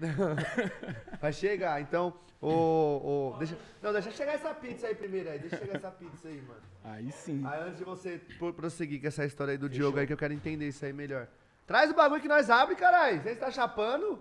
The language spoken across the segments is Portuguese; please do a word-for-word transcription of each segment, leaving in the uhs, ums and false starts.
Vai chegar, então, ô, ô, deixa, não, deixa chegar essa pizza aí primeiro aí, deixa chegar essa pizza aí, mano. Aí sim. Aí antes de você prosseguir com essa história aí do Fechou. Diogo aí, que eu quero entender isso aí melhor. Traz o bagulho que nós abre, caralho, você tá chapando?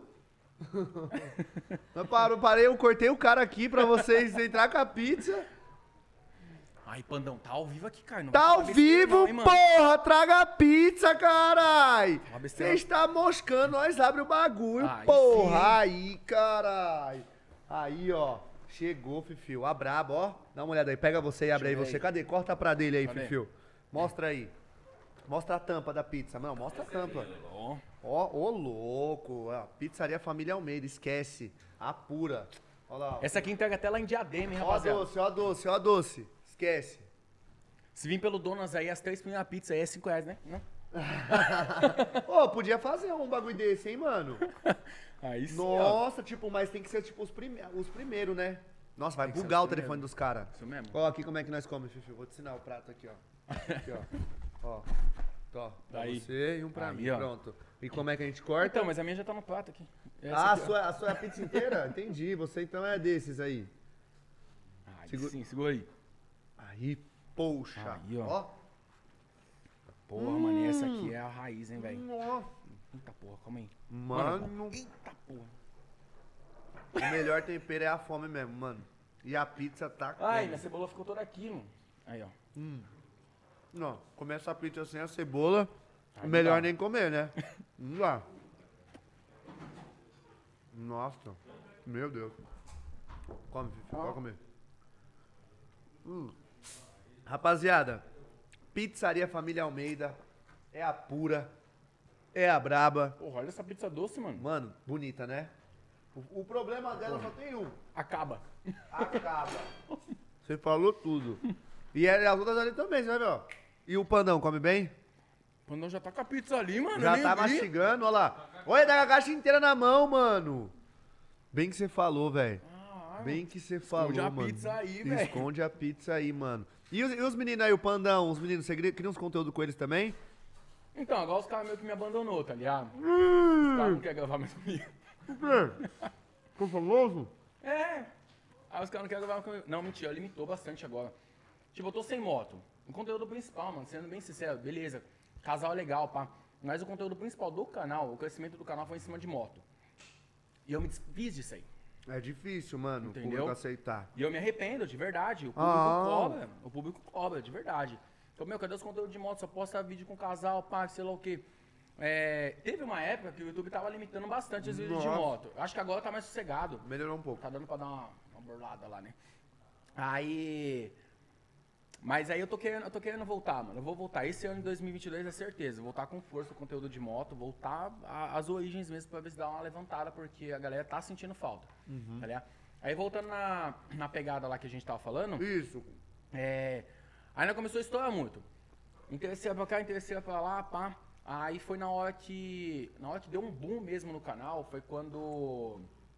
Eu parou, parei, eu cortei o cara aqui pra vocês entrar com a pizza. Ai, Pandão, tá ao vivo aqui, cara. Não tá ao vivo, não, hein, porra! Traga a pizza, carai! Você está moscando, nós abre o bagulho, ai, porra! Sim. Aí, carai! Aí, ó. Chegou, Fifio. A braba, ó. Dá uma olhada aí. Pega você e abre aí você. Cadê? Corta pra dele aí, Cadê? Fifio. Mostra aí. Mostra a tampa da pizza. Não, mostra a tampa. Ó, ô louco. Ó, Pizzaria Família Almeida. Esquece. A pura. Ó lá. Ó. Essa aqui entrega até lá em Diadema, hein, rapaziada? Ó a doce, ó a doce, ó a doce. Esquece. Se vir pelo Donas aí, as três primeiras pizzas aí é cinco reais, né? Ô, oh, podia fazer um bagulho desse, hein, mano? Aí sim, Nossa, ó. Tipo, mas tem que ser tipo os, prime os primeiros, né? Nossa, vai tem bugar o telefone dos caras. Isso mesmo. Ó, aqui como é que nós comemos, Fifi. Vou te ensinar o prato aqui, ó. Aqui, ó. Ó. Ó, pra aí. Você e um pra aí, mim. Ó. Pronto. E como é que a gente corta? Então, mas a minha já tá no prato aqui. Essa ah, aqui, a, sua, a sua é a pizza inteira? Entendi. Você então é desses aí. Aí Segura... sim, segura aí. Aí, poxa. Aí, ó. ó. Porra, hum. mano, essa aqui é a raiz, hein, velho. Nossa. Eita porra, calma aí. Mano. mano. Eita porra. O melhor tempero é a fome mesmo, mano. E a pizza tá... Ai, minha cebola ficou toda aqui, mano. Aí, ó. Hum. Não, comer essa pizza sem a cebola, aí melhor dá. Nem comer, né? Não dá. Nossa. Meu Deus. Come, Fifi, ah. pode comer. Hum. Rapaziada, Pizzaria Família Almeida é a pura, é a braba. Porra, olha essa pizza doce, mano. Mano, bonita, né? O, o problema dela Porra. Só tem um. Acaba. Acaba. Você falou tudo. E as outras ali também, você vai ver, ó. E o Pandão, come bem? O Pandão já tá com a pizza ali, mano. Já tá vi. mastigando, olha lá. Olha, tá com a caixa inteira na mão, mano. Bem que você falou, velho. Bem que você falou, Esconde a mano. pizza aí, velho. Esconde a pizza aí, mano. E os, e os meninos aí, o Pandão, os meninos, você cria uns conteúdos com eles também? Então, agora os caras meio que me abandonou, tá ligado? Hum. Os caras não querem gravar mais comigo. Por quê? Ficou famoso? É. Aí os caras não querem gravar comigo. Não, mentira, limitou bastante agora. Tipo, eu tô sem moto. O conteúdo principal, mano, sendo bem sincero, beleza. Casal é legal, pá. Mas o conteúdo principal do canal, o crescimento do canal foi em cima de moto. E eu me desfiz disso aí. É difícil, mano, entendeu? O público aceitar. E eu me arrependo, de verdade. O público ah. cobra, o público cobra, de verdade. Então, meu, cadê os conteúdos de moto? Só posta vídeo com casal, pá, sei lá o quê. É, teve uma época que o YouTube tava limitando bastante os vídeos de moto. Acho que agora tá mais sossegado. Melhorou um pouco. Tá dando pra dar uma, uma burlada lá, né? Aí... Mas aí eu tô, querendo, eu tô querendo voltar, mano. Eu vou voltar. Esse ano de dois mil e vinte e dois é certeza. Voltar com força o conteúdo de moto. Voltar às origens mesmo pra ver se dá uma levantada. Porque a galera tá sentindo falta. Uhum. Tá ligado? Aí voltando na, na pegada lá que a gente tava falando. Isso. É, aí nós começou a estourar muito. Interesseira pra cá, interesseira pra lá, pá. Aí foi na hora que... Na hora que deu um boom mesmo no canal. Foi quando...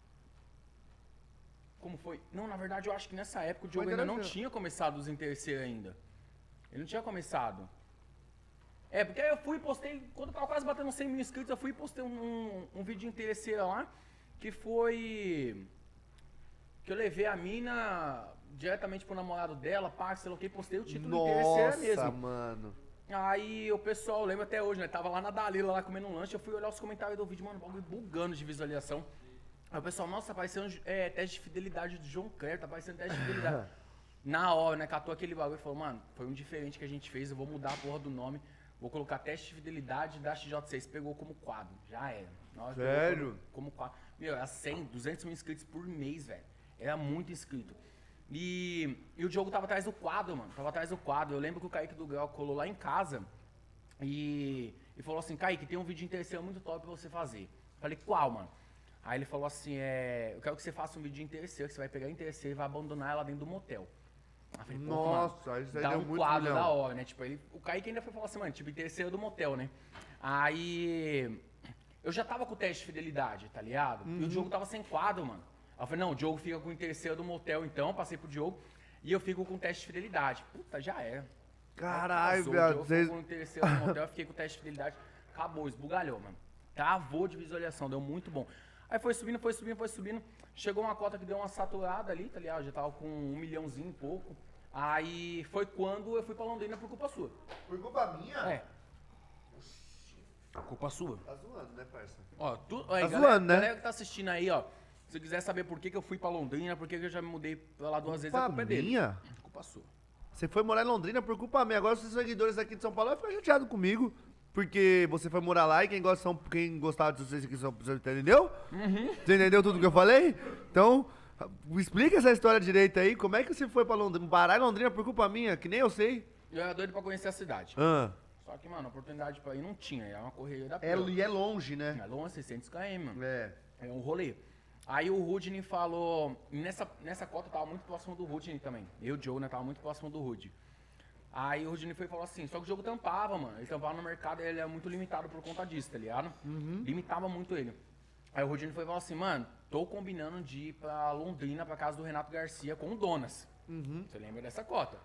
Como foi? Não, na verdade, eu acho que nessa época o Diogo ainda não tinha começado os interesseiros ainda. Ele não tinha começado. É, porque aí eu fui e postei, quando eu tava quase batendo cem mil inscritos, eu fui e postei um, um, um vídeo de interesseira lá, que foi... Que eu levei a mina diretamente pro namorado dela, pá, sei lá o que, postei o título Nossa, de interesseira mesmo. Nossa, mano. Aí o pessoal, eu lembro até hoje, né, tava lá na Dalila, lá comendo um lanche, eu fui olhar os comentários do vídeo, mano, bagulho bugando de visualização. Aí o pessoal, nossa, tá parecendo é, teste de fidelidade do João Cléber, tá parecendo teste de fidelidade. Na hora, né, catou aquele bagulho e falou, mano, foi um diferente que a gente fez, eu vou mudar a porra do nome, vou colocar teste de fidelidade da X J seis, pegou como quadro, já era. Nossa, sério? Como, como quadro. Meu, era cem, duzentos mil inscritos por mês, velho, era muito inscrito. E, e o Diogo tava atrás do quadro, mano, tava atrás do quadro, eu lembro que o Kaique do Grau colou lá em casa e, e falou assim, Kaique, tem um vídeo interesseiro muito top pra você fazer. Falei, qual, mano? Aí ele falou assim, é, eu quero que você faça um vídeo de interesseiro, que você vai pegar a interesseira e vai abandonar ela dentro do motel. Aí eu falei, nossa, mano, isso aí dá deu um muito quadro milhão. da hora, né? Tipo, ele, o Kaique ainda foi falar assim, mano, tipo, interesseiro do motel, né? Aí eu já tava com o teste de fidelidade, tá ligado? Uhum. E o Diogo tava sem quadro, mano. Aí eu falei, não, o Diogo fica com o interesseiro do motel então, passei pro Diogo, e eu fico com o teste de fidelidade. Puta, já era. Caralho, velho. O Diogo ficou com o interesseiro do motel, eu fiquei com o teste de fidelidade, acabou, esbugalhou, mano. Travou de visualização, deu muito bom. Aí foi subindo, foi subindo, foi subindo. Chegou uma cota que deu uma saturada ali, tá ligado? Já tava com um milhãozinho e pouco. Aí foi quando eu fui pra Londrina por culpa sua. Por culpa minha? É. Culpa sua. Tá zoando, né, parça? Ó, tu, tá aí, zoando, galera, né? galera que tá assistindo aí, ó. Se quiser saber por que, que eu fui pra Londrina, por que, que eu já me mudei pra lá duas vezes, a culpa é dele. minha? Culpa sua. Você foi morar em Londrina por culpa minha. Agora os seus seguidores aqui de São Paulo vão ficar chateados comigo. Porque você foi morar lá e quem, gosta, são, quem gostava de vocês aqui, são, você entendeu? Uhum. Você entendeu tudo que eu falei? Então, explica essa história direito aí. Como é que você foi pra Londrina? Parar em Londrina por culpa minha, que nem eu sei. Eu era doido pra conhecer a cidade. Ah. Só que, mano, oportunidade pra ir não tinha. É uma correria da É, porra. e é longe, né? É longe, seiscentos quilômetros, mano. É. É um rolê. Aí o Rudney falou... Nessa, nessa cota eu tava muito próximo do Rudney também. Eu, Joe, né? Tava muito próximo do Rudney. Aí o Rudney foi e falou assim, só que o jogo tampava, mano. Ele tampava no mercado e ele é muito limitado por conta disso, tá ligado? Uhum. Limitava muito ele. Aí o Rudney foi e falou assim, mano, tô combinando de ir pra Londrina, pra casa do Renato Garcia com o Donas. Uhum. Você lembra dessa cota?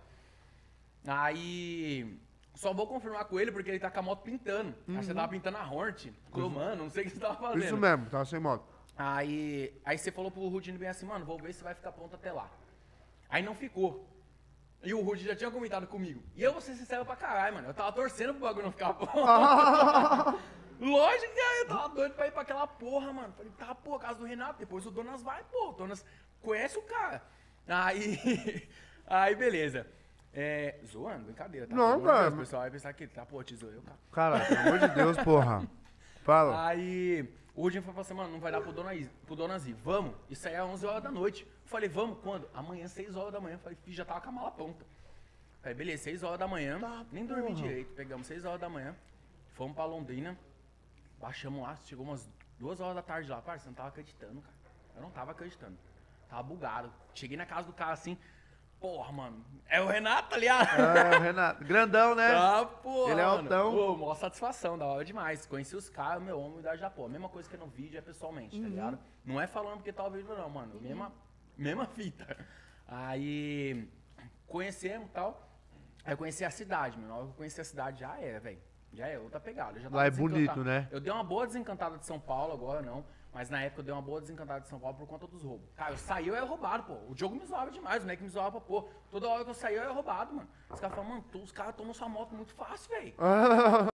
Aí... Só vou confirmar com ele porque ele tá com a moto pintando. Uhum. Aí você tava pintando a Hornet. Falou, uhum. mano, não sei o que você tava fazendo. Isso mesmo, tava sem moto. Aí, aí você falou pro Rudney bem assim, mano, vou ver se vai ficar pronto até lá. Aí não ficou. E o Rudney já tinha comentado comigo. E eu vou ser sincero pra caralho, mano. Eu tava torcendo pro bagulho não ficar pronto. Lógico que eu tava doido pra ir pra aquela porra, mano. Falei, tá, pô, casa do Renato. Depois o Donas vai, pô. O Donas conhece o cara. Aí, aí beleza. É, zoando, brincadeira, tá? Não, cara. O pessoal vai pensar que tá, pô, te zoou eu, cara. Cara, pelo amor de Deus, porra. Fala. Aí, o Rudney foi falar assim, mano, não vai dar pro Donas ir, pro Donas ir. Vamos. Isso aí é onze horas da noite. Eu falei, vamos, quando? Amanhã, seis horas da manhã. Eu falei, filho, já tava com a mala pronta. Aí, beleza, seis horas da manhã. Tá, nem porra. dormi direito. Pegamos seis horas da manhã. Fomos pra Londrina. Baixamos lá, chegou umas duas horas da tarde lá. Parça, eu não tava acreditando, cara. Eu não tava acreditando. Tava bugado. Cheguei na casa do cara assim... Porra, mano. É o Renato, tá ligado? É, o Renato. Grandão, né? Ah, porra. Ele é mano. altão. Pô, maior satisfação, da hora demais. Conheci os caras, meu homem, idade da porra. Mesma coisa que é no vídeo, é pessoalmente, uhum. tá ligado? Não é falando porque tá o vídeo, não, mano. Uhum. Mesma, mesma fita. Aí, conhecemos e tal. Aí eu conheci a cidade, mano. Na hora que eu conheci a cidade, já é, velho. Já é outra pegada. Eu já Lá é bonito, né? Eu dei uma boa desencantada de São Paulo, agora não. Mas na época eu dei uma boa desencantada de São Paulo por conta dos roubos. Cara, eu saí, eu era roubado, pô. O jogo me zoava demais, o moleque me zoava pra pô. Toda hora que eu saí, eu era roubado, mano. Os caras falam, mano, tu, os caras tomam sua moto muito fácil, velho.